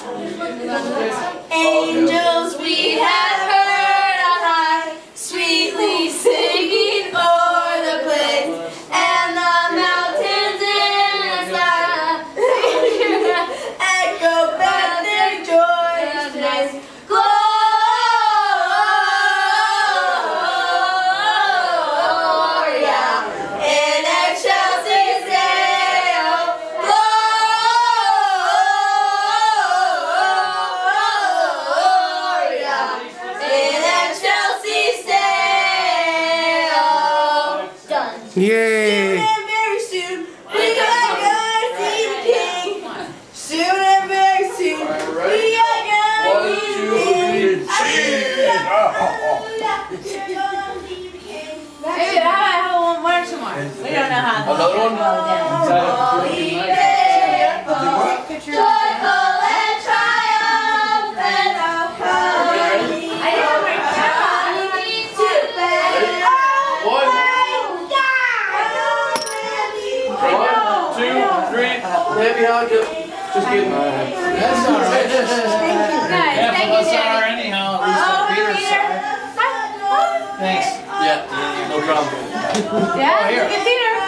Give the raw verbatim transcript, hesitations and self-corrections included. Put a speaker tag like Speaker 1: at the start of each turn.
Speaker 1: Angels we have heard on high, sweetly singing o'er the place, and the mountains in the sky echo back their joyous praise. Gloria in excelsis Deo, Gloria in excelsis Deo. Done.
Speaker 2: Yay!
Speaker 1: Soon and very soon, we are going to see the King. Soon and very soon, we are going to see the King. Hallelujah, hallelujah, we're going to see the King.
Speaker 3: Maybe how about how one more some more? We don't know how.
Speaker 4: Another one?
Speaker 1: Holy faithful, joyful and triumphant, coming
Speaker 3: I didn't bring
Speaker 1: to bed.
Speaker 4: One.
Speaker 1: Oh,
Speaker 4: One, two, three. Heavy hug. Just kidding.
Speaker 5: That's all right.
Speaker 3: Guys,
Speaker 5: Half
Speaker 3: thank
Speaker 5: of
Speaker 3: you,
Speaker 5: us are
Speaker 3: Daddy.
Speaker 5: anyhow. At least on Peter's side. Thanks.
Speaker 4: Yeah, no problem.
Speaker 3: Yeah, you can see her.